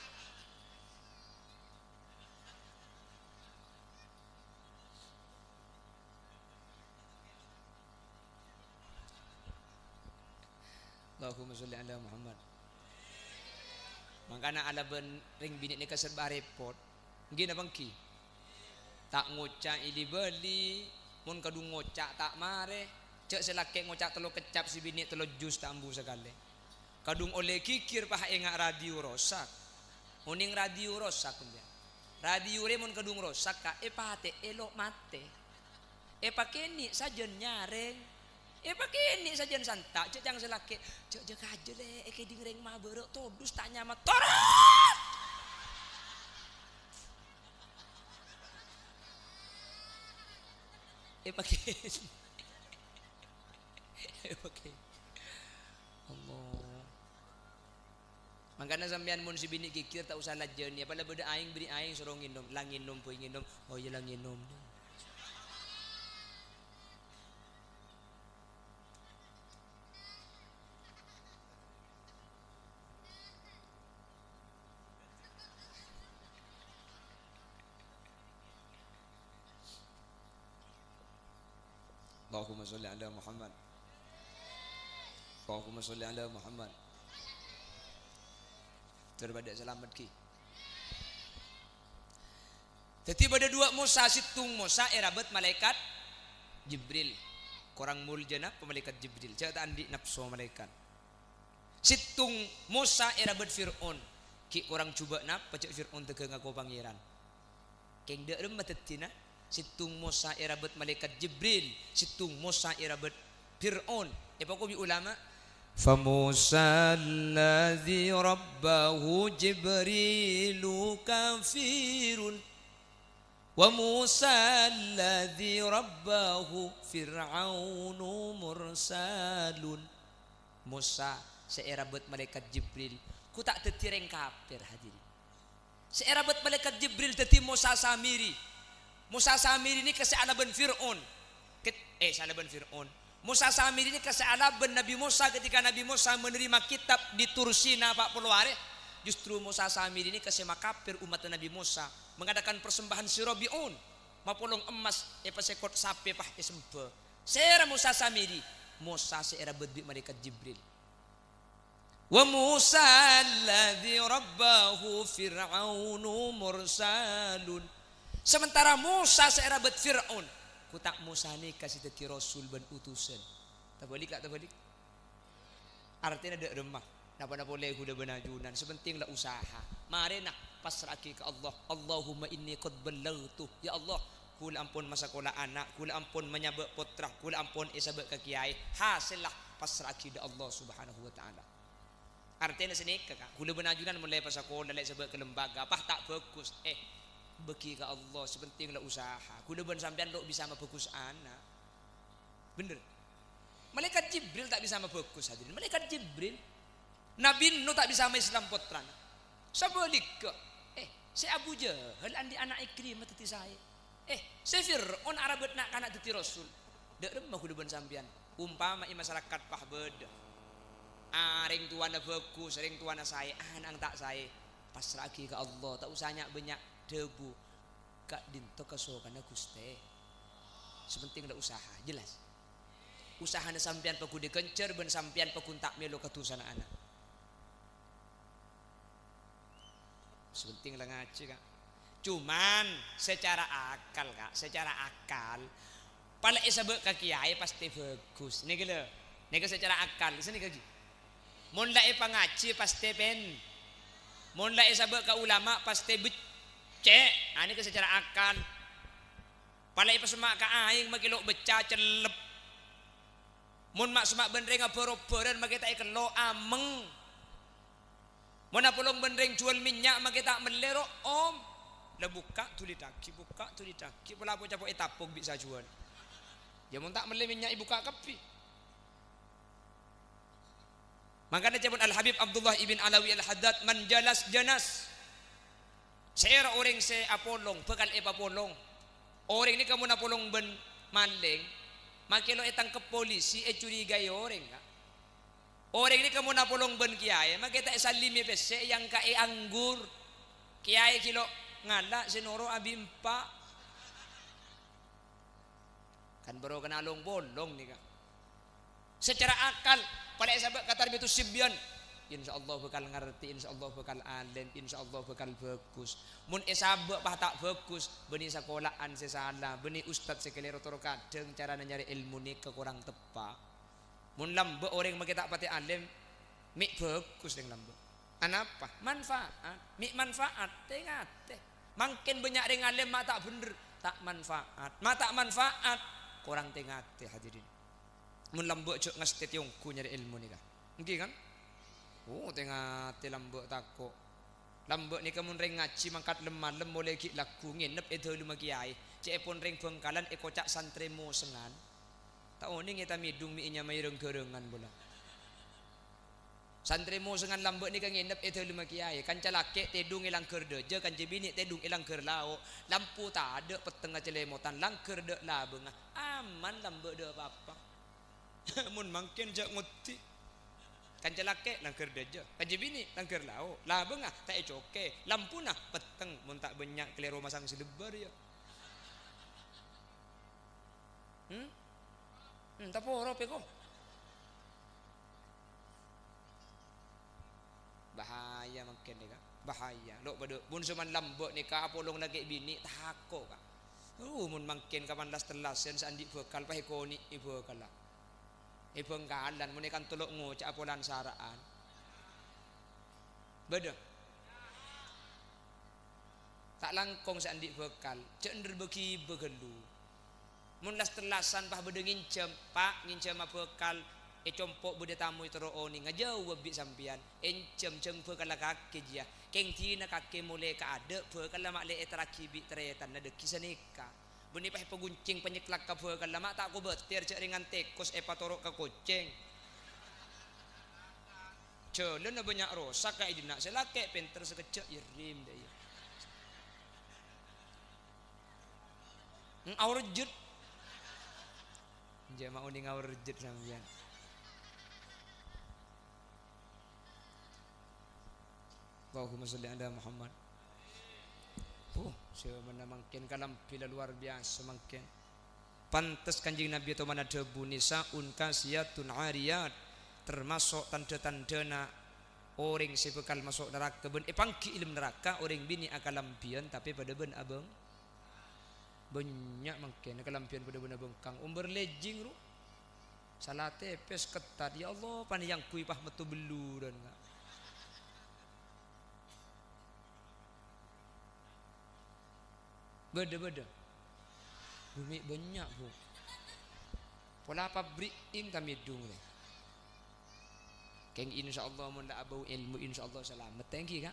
Allahumma sholli ala Muhammad. Makana ala ben ring bini ni keserba repot. Gina bangki. Tak ngocak ili beli, mun kadung ngocak tak mare. Cek selake ngocak telo kecap si bini telo jus tambu sekali. Kadung oleh kikir pah engak radio rosak. Muning radio rosak dia. Radio re mun kadung rosak ka pate elok mate. Pakeni sajen nyareng. Pakeni sajen santak. Cek jang selake. Cek je kaje le ke dingreng mah berok todus tanya mah torot. Pakai Allah. Makanya sampean mun si bini kikir tak usah lajen ya pada beda aing beri aing suruh nginum, lang nginum poe nginum. Oh iya lang nginum. Allahumma sholli ala Muhammad. Allahumma sholli ala Muhammad. Terbadak selamat ki. Jadi pada dua Musa situng Musa erabat malaikat Jibril. Korang muljana malaikat Jibril. Cak andi nafsu malaikat. Situng Musa erabat Fir'aun. Ki orang cuba nap pacak Fir'aun tege ngaku pangeran. Keng dek remet tina. Situng Musa erabat malaikat Jibril, situng Musa erabat Fir'aun. Pokok bi ulama Famusa alladhi rabbahu Jibrilu kafirun wa Musa alladhi rabbahu Fir'aunu mursalun. Musa seerabat malaikat Jibril ku tak tetireng kafir hadirin. Seerabat malaikat Jibril teti Musa Samiri. Musa Samiri ini kesalahan Fir'aun. Salaban Fir'aun. Musa Samiri ini kesalahan Nabi Musa ketika Nabi Musa menerima kitab di Tursina Pak Pulware. Justru Musa Samiri ini kesema kafir umat Nabi Musa mengadakan persembahan sirobiun. Mapolong emas pasekot sape pah sempe. Sera Musa Samiri. Musa seera bedwi malaikat Jibril. Wa Musa alladhi rabbahu Fir'aunu mursalun. Sementara Musa seerabat Fir'aun. Kutak Musa ni kasih teti Rasul dan utusan. Tak balik tak balik. Artinya ada remah. Napa boleh kuda benajunan. Sepenting lah usaha. Mari nak pasraki ke Allah. Allahumma inni qad ballagtu. Ya Allah, kula ampun masa sekolah anak, kula ampun menyabak putra, kula ampun isabak ke kiai. Hasillah pasraki ke Allah Subhanahu wa taala. Artinya sini kakak. Kula benajunan mulai pas sekolah lek sebab ke lembaga. Apa tak bagus. Beki ke Allah sepentinglah usaha. Kuda ben sampean lo bisa memfokus anak. Bener. Malaikat Jibril tak bisa memfokus hadirin. Malaikat Jibril Nabi Nuh tak bisa Islam putra. Sabalik ke? Si Abu Jahal andi anak Ikrimah teti saya. Si Fir'aun Arabat nak anak teti Rasul. Dek remah kuda ben sampean. Umpama masyarakat pah beda. Ring tuana fokus, ring tuana saya, anak tak saya. Pasrah ke Allah, tak usah banyak debu kak dinto kesokan Gusti. Sepenting ada usaha, jelas. Usahana sampean paku dikencer ben sampean pakun tak melo katusan anak. Sepenting lah ngaji kak. Cuman secara akal kak, secara akal pala isabek ka kiai pasti bagus. Niki lho. Niki secara akal, sini kaji. Mun la pangaji pasti pen. Mun la isabek ka ulama pasti cek, ini ke secara akal. Palai pesemak ka aing makilok beca celep. Mun mak semak bendring abor-aboran makita ikelo ameng. Mun apolong bendring jual minyak makita melero om. Lah buka tuli daki, buka tuli daki. Pula apa capok etapok bisa jual. Ya mun tak meli minyak ibuka kapi. Makanya cabut Al Habib Abdullah ibn Alawi Al Haddad man jalas janas. Saya orang se apolong bekal epapolong. Orang ni kamu napolong ben maling, makilo etang ke polisi curigai orang ka. Orang ni kamu napolong ben kiai, makita salimi pese yang ka anggur. Kiai kilo ngala sinoro abimpa. Kan baru kenalong bolong nih ka. Secara akal, pada sahabat kata itu sibyan. Insya Allah bakal ngerti, insya Allah bakal alim, insya Allah bakal bagus. Mun esabak pah tak bagus, beni sekolahan sesalah, beni ustad sekeliru toro kadang cara nyari ilmu ni kekurang tepat. Mun lambe orang makita pati alim, mik bagus yang lambe. Anapa? Manfaat, mik manfaat, tengate. Makin banyak ring alim mak tak bener, tak manfaat, mak tak manfaat, kurang tengate hadirin. Mun lambe cuk ngestet yongku nyari ilmu ni kah? Nggih kan? Oh tengah lambek tako. Lambek ni kamu ring ngaji mangkat lemah lem boleh ki laku nginep itu lima kiai. Cek pun ring bengkalan kocak santremo sengan. Tahu ni kita midung mi inya mai renggerengan bola. Santremo sengan lambek ni kan nginep itu lima kiai. Kan calake tedung ilang kerde je kan jebini tedung ilang kerlau. Lampu tak ada peteng celemotan lang kerde lah bengah. Aman lambek de apa-apa. Mun makin jak nguti. Kan celake langker deja, kajibini langker lau, lah bengah tak coke, lampu nah peteng, mun tak banyak kelero masang silebar ya. Tak poro peko. Bahaya makin ni kak, bahaya. Lok pada, mun cuman lambok ni kak, apolong lagi bini tako kak. Mun makin kapan las telas, yang sandi bekal pahekoni ibu kalah. Bengkalan menekan teluk ngocak apolan saraan beda tak langkong sandik bekal cender beki begelu mun las telasan pah bede ngincem pak ngincem bekal compok bede tamu itoro oni ngajau webik sampian encem ceng bekal kake dia keng tina kake mulai ka ade bekal mak le terakibi teretan ada kisah nikah beni pah peguncing penyeklak ka bekal lama tak ko betir cek ringan tekos patorok ka kucing celen na banyak rosak ka idina selake penter sekecek irim deh aurjut jema uning aurjut sampean Allahumma sholli ala Muhammad. Semana makin kalam pila luar biasa makin. Pantas kanjeng Nabi itu mana debu nisaun kasiyatun ariyat termasuk tanda-tandana orang sebekal masuk neraka ben pangki ilmu neraka orang bini akalampian tapi pada ben abang banyak makin akalampian pada ben abang kang umber lejing ru salate pes ketat ya Allah pan yang kui pah metu belu dan enggak beda-beda bumi banyak bu pola pabrik ing kami dung le keng insyaallah mun da abau ilmu insyaallah selamat thank you kak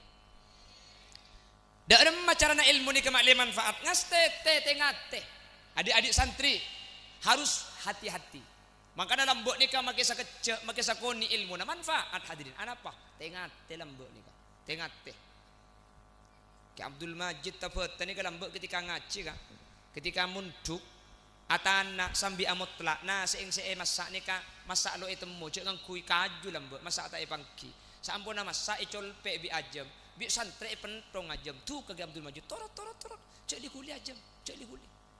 dak remah carana ilmu ni kemak manfaat ngaste tengate adik-adik santri harus hati-hati makanya lambok ni ka make sakecek make sakoni ilmu na manfaat hadirin anapa tengate lambok ni ka tengate Ki Abdul Majid tafat tani kalambek ketika ngaji kak ketika munduk atana sambi amot telak nah seing masak ni kak masak lo itemu cek ngangkui kaju lambek masak tak pangki sampun masak colpe bi ajam bi santre pentong ajam tu ke Abdul Majid torot cek di kuli ajam cek di kuli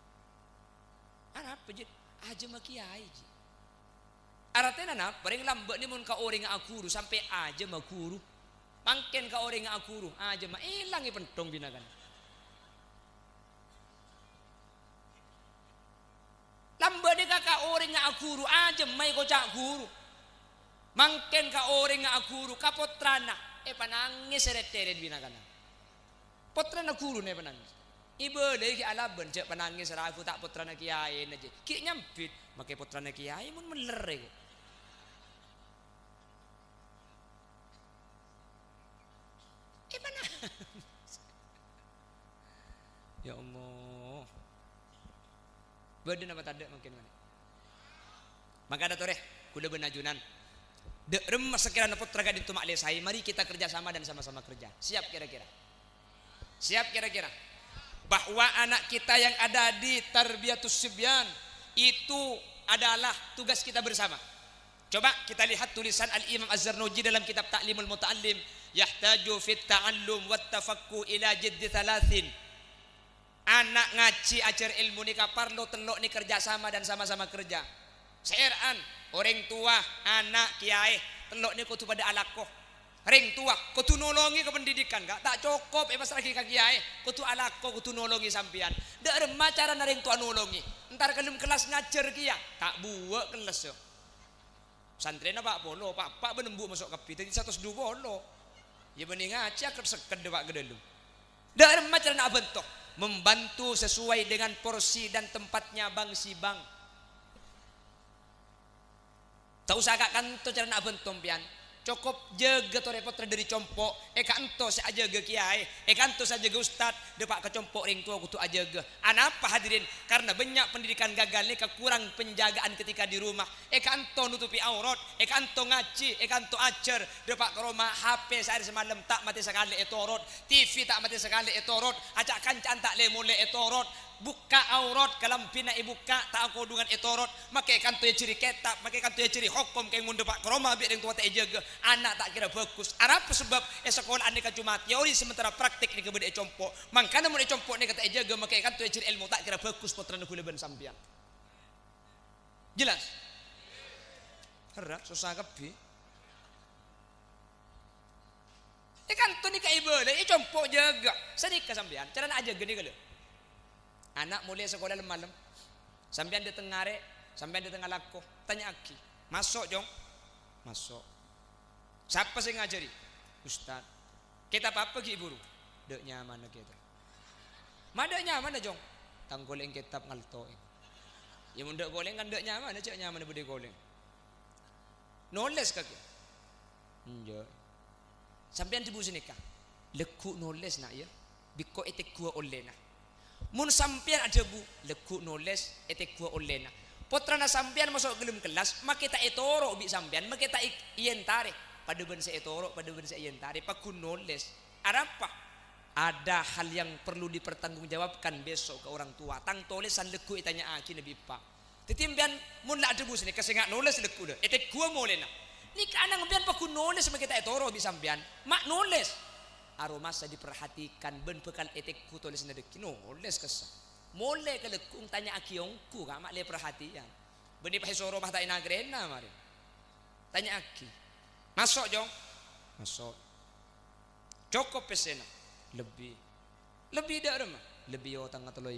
apa jid ajam kiai ji aratena na paling lambek ni mun ka orang akuru sampai ajam akuru Mangken ka orang akuru aja mah ilang pentong binakan. Lamba de ka orang akuru aja mai kocak guru. Mangken ka orang akuru kapotrana panangis seret-seret binakan. Potrana guru ne panangis. Ibu deh ki alaban cek panangis ragu tak potrana kiai aja. Ki nyampit make potrana kiai mun meler kok. Ya Allah. Badan apa tanda mungkin mana? Maka ada toreh kuda benajunan. De remas sekiranya putra gadin tumak lesai. Mari kita kerjasama dan sama-sama kerja. Siap kira-kira? Siap kira-kira? Bahwa anak kita yang ada di Tarbiyatus Sibyan itu adalah tugas kita bersama. Coba kita lihat tulisan Al-Imam Az-Zarnuji dalam kitab Ta'limul Muta'allim, yahtaju fit ta'allum wat tafakku ila jiddi thalathin. Anak ngaji ajar ilmu ni parlo telok ni kerja sama dan sama-sama kerja. Seeran orang tua, anak, kiai, telok ni kutu pada alakoh. Ring tua, kutu nolongi ke pendidikan gak? Tak cukup, pas lagi ke kiai, kutu alakoh, kutu nolongi sampian. Dak remah cara naring tua nolongi. Entar kelum kelas ngajar kia, tak buat kelas yo. Santri na pak bolo, pak benembu masuk kapi, tadi 102 bolo. Ya bening ngaji akar seked pak gedelu. Dak remah cara nak bentuk. Membantu sesuai dengan porsi dan tempatnya bang si bang. Tak usah kak kanto cara nak bentom pian. Cukup jaga to repot dari compok. Kanto saya jaga kiai. Kanto saya jaga ustad. Depak ke compok ring tua kutu ajaga. Anapa hadirin? Karena banyak pendidikan gagal ni kekurang penjagaan ketika di rumah. Kanto nutupi aurat. Kanto ngaji. Kanto ajar. Depak ke rumah HP sehari semalam tak mati sekali etorot. TV tak mati sekali etorot. Acak kancan tak le mulai etorot. Buka aurat kalau pina ibuka tak aku dengan etorot makai kanto ya ciri ketab makai kanto ya ciri hukum kayak ngunde pak kroma biar yang tua tak jaga anak tak kira bagus apa sebab sekolah aneka cuma teori sementara praktik ni kemudian compok makanya mau compok ni kata jaga makai kanto ya ciri ilmu tak kira bagus potran kuleban sampian jelas harap susah kepi kanto ni kai boleh compok jaga sedikit sampian cara nak jaga ni kalau anak mulai sekolah malam sampai di tengah re sampai di tengah laku tanya aki masuk jong masuk siapa sih ngajari ustad kita apa ki guru dek nyaman kita mana nyaman jong tanggoleng kitab ngalto ya mun dek goleng kan dek nyaman aja nyaman bude goleng noles kaki njo sampai di busi nikah lekuk noles nak ya biko etek gua olena mun sampian ada bu lekuk noles etek gua olena potrana sampian masuk gelem kelas makita etoro bi sampian makita ientare pada bense etoro pada bense ientare pakun noles apa ada hal yang perlu dipertanggungjawabkan besok ke orang tua tang tolesan lekuk itanya aki nabi pak titimbian mun la ada bu sini kesengak noles lekuk de etek gua molena ni kanang bian pakun noles makita etoro bi sampian mak noles aroma saya diperhatikan ben bekal etekku tulis nedeki noles kesah mole ke lekung tanya akiongku kak mak le perhatian beni pahe soro mah tak inagrena mari tanya aki masuk jong masuk cukup pesena lebih dak remah lebih yo tangga 3.000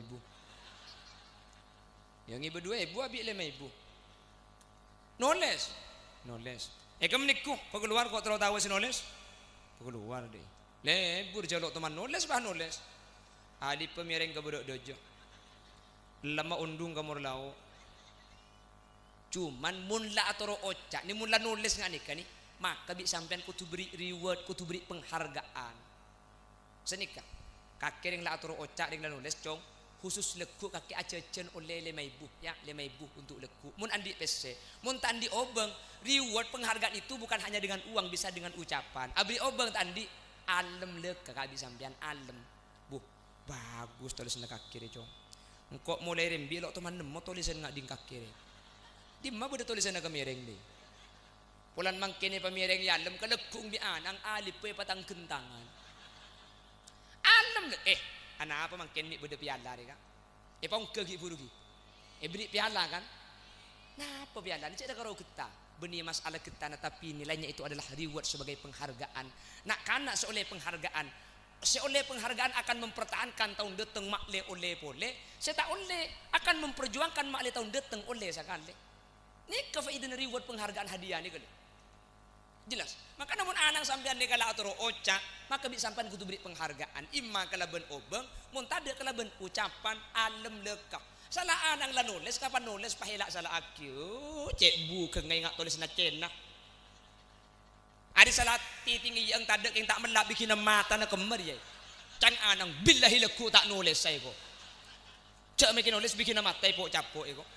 yang ibu 2.000 abi 5.000 noles kemenikku kok keluar kok terlalu tahu si noles keluar deh lebur jaluk teman noles bah noles adi pemireng ke bodok dojo lama undung ke murlau cuman munla atau ocak ni munla nulis nggak nikah nih maka bi sampean kutu beri reward kutu beri penghargaan senikah kakek yang la atau ocak yang la nulis cong khusus lekuk kaki acecen oleh 5.000 ya 5.000 untuk lekuk mun andi pc mun tandi obeng reward penghargaan itu bukan hanya dengan uang bisa dengan ucapan abri obeng tandi alem lek kakak bisa sampean alem bu bagus tulisan kaki re cong engkau mulai rembi lo teman nemu tulisan nggak di kaki re di mana boleh tulisan ke miring deh pulan mangkini pemireng ya alem kelekung bi anang alip pe patang kentangan alem lek anak apa mangkin ni beda piala re kak pong ke gi burugi beri piala kan nah apa piala ni cek dah karo kita benih masalah kita tapi nilainya itu adalah reward sebagai penghargaan nak kanak seoleh penghargaan akan mempertahankan tahun datang makle oleh boleh saya tak oleh akan memperjuangkan makle tahun datang oleh sekali ni kefaidan reward penghargaan hadiah ni kali jelas maka namun anak sampean dia kala atau ocak maka bisa sampean kudu beri penghargaan imma kalaban obeng mun tade kalaban ucapan alem lekah salah anang la nulis kapan nulis pahila salah akyu cek bu kengai ngak tulis na cena ada salah titinggi yang tadek yang tak melak bikin mata na kemer ya can anang billahi leku tak nulis saya kok cek bikin nulis bikin mata po capo eko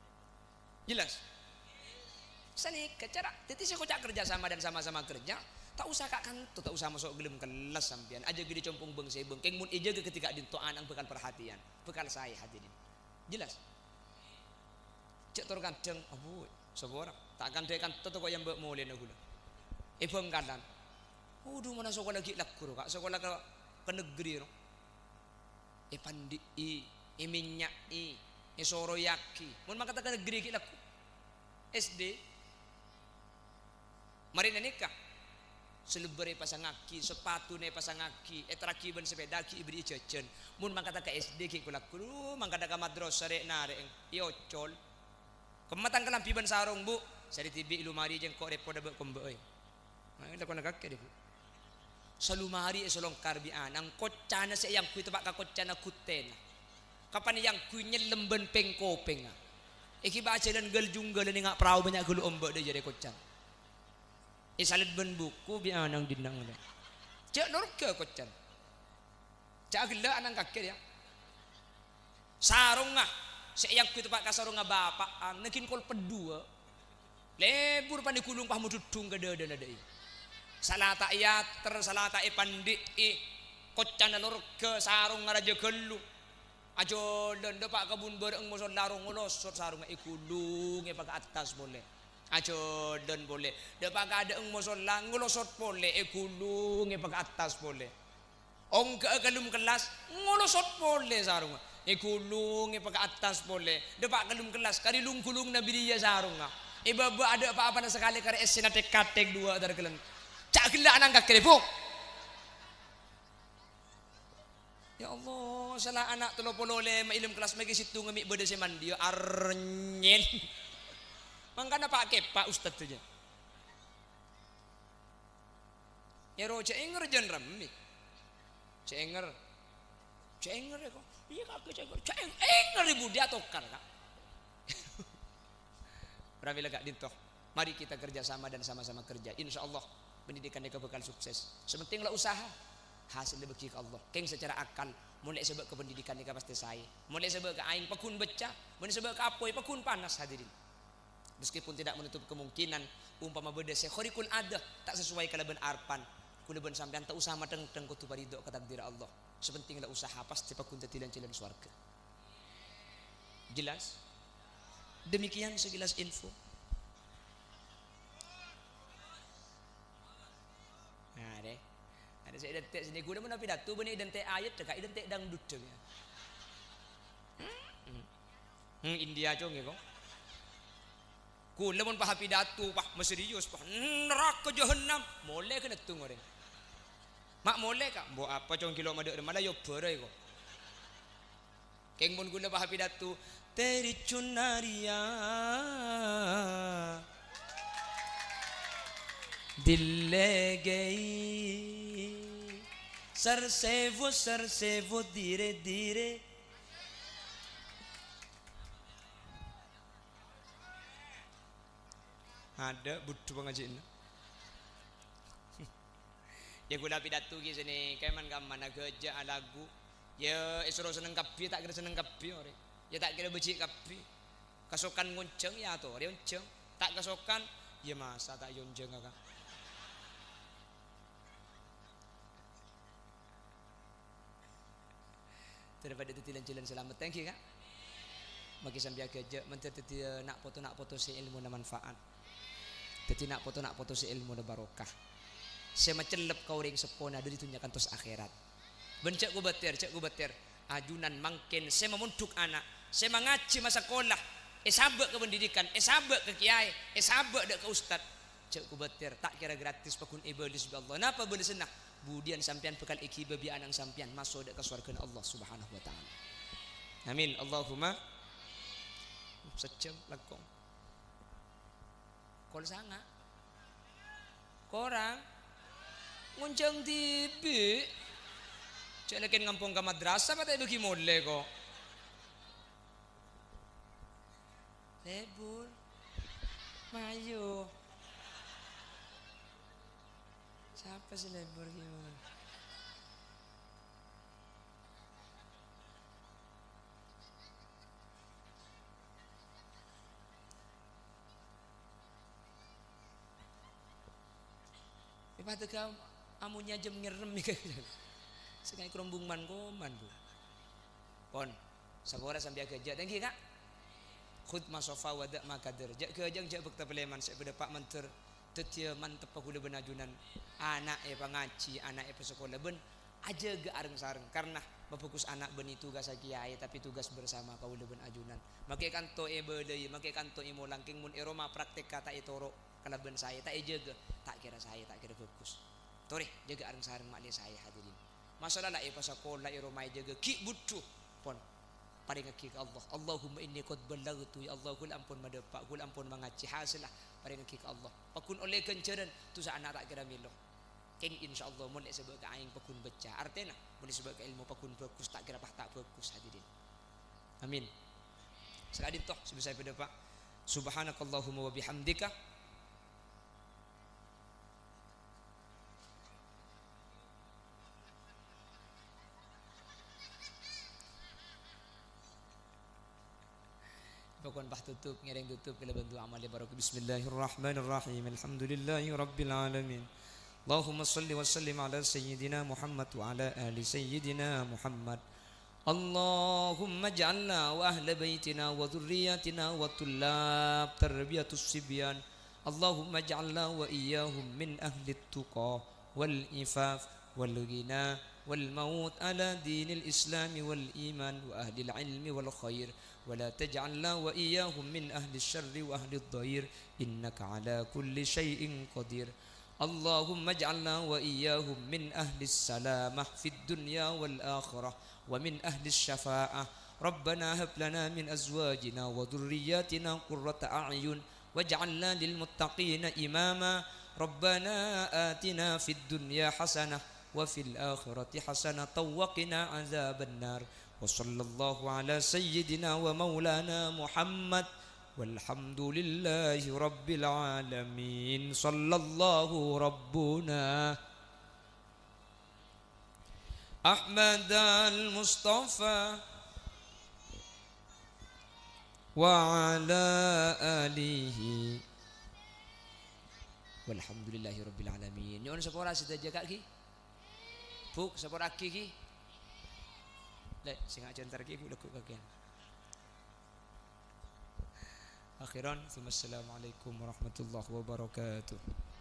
jelas sani kecara titi saya kocak kerja sama dan sama-sama kerja Tak usah kak kanto, tak usah masuk gelem kelas sampean. Aja gede compong beng sebeng. Keng mun ijaga ketika dintoan ang bekal perhatian. Bekal saya hadirin. Jelas. Cek tur kadang, abu, seborang. Tak akan dekan toto kok yang mbak mulai nagula. Bengkalan. Udah mana sekolah lagi lakur kak. Sekolah ke negeri no. Pandi minyak soroyaki. Mun makata ke negeri ki laku. SD. Mari nikah. Selebere pasangaki, sepatu ne pasangaki, etraki ben sepedaki ibri jajan. Mun mangkata ke SD ki kula kru, mangkata ka madrasah rek narek iocol. Kematang kelampi ben sarung, Bu. Sari tibi lumari jeng kok repo debek kombe euy. Nah, ndak kena kake deh, Bu. Salumari esolongkar bi anang kocana se yang ku tebak ka kocana kuten. Kapan yang ku nyelem ben pengkopeng. Iki baca dan gel junggal ni ngak perahu banyak gelu ombe de jadi kocan. Salit ben buku bi anang dinang le. Cek norke kocan. Cak gila anang kakek ya. Sarung ngah. Seyang ku tepak ka sarung ngah bapak nekin kol pedua. Lebur pandi kulung pah mududung ke dada nadai. Salata yater salata pandi kocan norke sarung ngaraja gelu. Ajo dan depak kebun bereng muson larung ngolosot sarung ikulung pag atas boleh. Ajo dan boleh. Depak ada eng muson lang ngolosot boleh ikulung pag atas boleh. Ong ke kalum kelas ngolosot boleh sarung. Ikulung pag atas boleh. Depak kalum kelas karilung kulung na biriya sarung. Ibaba ada apa-apa na sekali kare esena tek dua dari kelen. Cak gila anang kakrepok. Ya Allah, salah anak telo polole mailim kelas magi situ ngemik bede se mandi arnyen. Mangkana Pak Kepa ustaz tu je. Ya ro cenger jen remik. Cenger ya kok. Iya kak cenger ribu dia tokar kak. Pramila gak dintoh. Mari kita kerja sama dan sama-sama kerja. Insya Allah pendidikan mereka bakal sukses. Sementinglah usaha. Hasil dibagi ke Allah. Keng secara akal mulai sebab ke pendidikan mereka pasti saya. Mulai sebab ke aing pakun becah, mulai sebab ke apoy pakun panas hadirin. Meskipun tidak menutup kemungkinan umpama beda sekhorikun ada tak sesuai kalaban arpan. Kuleban sampean tak usah mateng-teng kutu parido ke takdir Allah. Sepentinglah usaha pasti pakun tetilan cilan swarga. Jelas? Demikian sekilas info. Nah deh. Ada saya identik sini guna mana pidato bani identik ayat dekat identik dangdut je. India cong ya kok. Kula mun pah pidato pah serius pah neraka jahanam molek kena tung orang. Mak molek kak, bo apa cong kilo mada malah yo berai kok. Keng mun guna pah pidato teri chunaria दिल ले गई सर से वो धीरे धीरे ada butuh pengajian ya gula pidato ki sini keman kamana geja lagu ya isro seneng kapi tak kira seneng kapi ore ya tak kira beci kapi kasokan ngonceng ya to ore ngonceng tak kasokan ya masa tak yonjeng kakak. Daripada tetilan jalan selamat. Thank you kak. Maki sambil kerja menteri nak foto si ilmu na manfaat. Teti nak foto si ilmu na barokah. Saya macelep kau ring sepona dari tunjakan tos akhirat. Bencak ku bater. Ajunan mangkin saya memuntuk anak. Saya mengaji masa sekolah. Sabak ke pendidikan, sabak ke kiai, sabak dek ke ustad. Cek ku bater tak kira gratis pakun iblis Allah. Napa boleh senang? Budian sampian bekal iki babi anang sampian masuk ke surga Allah Subhanahu wa taala. Amin. Allahumma sejam lakong. Kol sanga. Korang nguncang TV. Celekin ngampung ke madrasah patay bagi mole ko. Lebur. Mayo. Siapa sih lebur gimana? Apa teka amunya jam ngerem ya. Sengai kerombung man koman bu. Pon, sabora sambil kerja thank you kak. Khud masofa wadak maka derja kerja jak bekta peleman saya pada pak menter tetia mantep aku leben ajunan anak pangaci anak sekolah ben aja ge areng sareng karena bafokus anak ben itu tugas kiai tapi tugas bersama kau leben ajunan make kanto bedeui make kanto mo langking mun eroma praktek kata itoro kalaben saya tak jaga tak kira saya tak kira fokus tore jaga areng sareng mak saya hadirin masalah la sekolah eroma jaga ki butuh pon paring ngaki ke Allah Allahumma inni qad ballagtu ya Allah kul ampun madepak kul ampun mangaci hasilah paring ngaki ke Allah pakun oleh kenceran tu sa anak tak kira milo keng insyaallah mun sebab ka aing pakun baca artinya mun sebab ka ilmu pakun fokus tak kira tak fokus hadirin amin sekali toh sebisa pada pak subhanakallahumma wa bihamdika Pokon bah tutup ngereng tutup bila bantu amal ya barokah bismillahirrahmanirrahim alhamdulillahi rabbil alamin Allahumma salli wa sallim ala sayyidina Muhammad wa ala ali sayyidina Muhammad Allahumma ja'alna wa ahla baitina wa dhurriyyatina wa tullab tarbiyatus sibyan Allahumma ja'alna wa iyyahum min ahli tuqa wal ifaf wal ghina wal maut ala dinil islam wal iman wa ahli al ilmi wal khair ولا تجعلنا وإياهم من أهل الشر وأهل الضير إنك على كل شيء قدير اللهم اجعلنا وإياهم من أهل السلامة في الدنيا والآخرة ومن أهل الشفاعة ربنا هب لنا من أزواجنا وذرياتنا قرة أعين واجعلنا للمتقين إماما ربنا آتنا في الدنيا حسنة وفي الآخرة حسنة وقنا عذاب النار وصلى الله على سيدنا ومولانا محمد والحمد لله رب العالمين صلى الله ربنا أحمد المصطفى وعلى آله والحمد لله رب العالمين. Nyon sepora sida jaga ki. Buk sepora ki. Lek sing ajantar ki udah kagian. Akhiran, assalamualaikum warahmatullahi wabarakatuh.